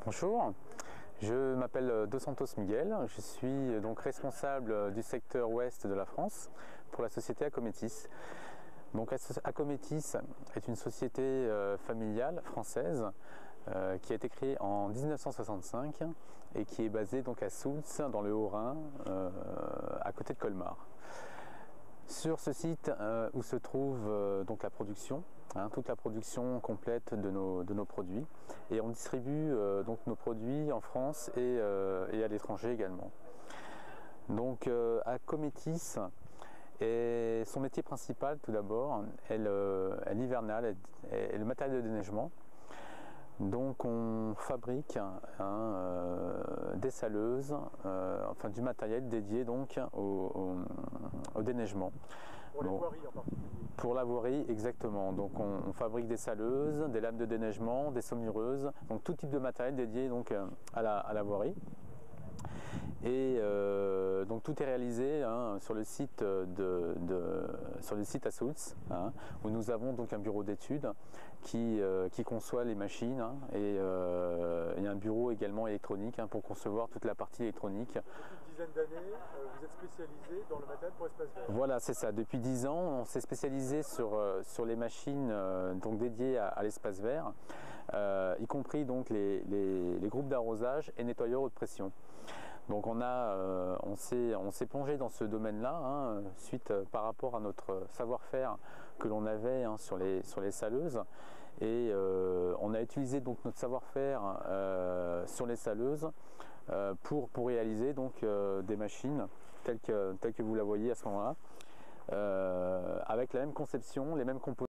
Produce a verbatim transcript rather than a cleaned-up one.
Bonjour, je m'appelle Dos Santos Miguel, je suis donc responsable du secteur ouest de la France pour la société Acometis. Donc Acometis est une société euh, familiale française euh, qui a été créée en mille neuf cent soixante-cinq et qui est basée donc à Soultz dans le Haut-Rhin, euh, à côté de Colmar. Sur ce site euh, où se trouve euh, donc la production, hein, toute la production complète de nos, de nos produits, et on distribue euh, donc nos produits en France et, euh, et à l'étranger également. Donc euh, Acometis, et son métier principal tout d'abord est l'hivernal, est le matériel de déneigement. Donc on fabrique hein, euh, des saleuses, euh, enfin du matériel dédié donc au, au, au déneigement. Pour les voiries en particulier. Pour la voirie, exactement. Donc on, on fabrique des saleuses, des lames de déneigement, des saumureuses, donc tout type de matériel dédié donc à la, à la voirie. Et euh, donc tout est réalisé hein, sur le site de, de sur le site à Soultz, hein, où nous avons donc un bureau d'études qui, euh, qui conçoit les machines hein, et euh, il y a un bureau également électronique hein, pour concevoir toute la partie électronique. Depuis une dizaine d'années, euh, vous êtes spécialisé dans le matériel pour espace vert. Voilà, c'est ça. Depuis dix ans, on s'est spécialisé sur, euh, sur les machines euh, donc dédiées à, à l'espace vert, euh, y compris donc les, les, les groupes d'arrosage et nettoyeurs haute pression. Donc on a, euh, on s'est, on s'est plongé dans ce domaine-là, hein, suite euh, par rapport à notre savoir-faire que l'on avait hein, sur les sur les saleuses, et euh, on a utilisé donc notre savoir-faire euh, sur les saleuses euh, pour pour réaliser donc euh, des machines telles que telles que vous la voyez à ce moment-là, euh, avec la même conception, les mêmes compositions.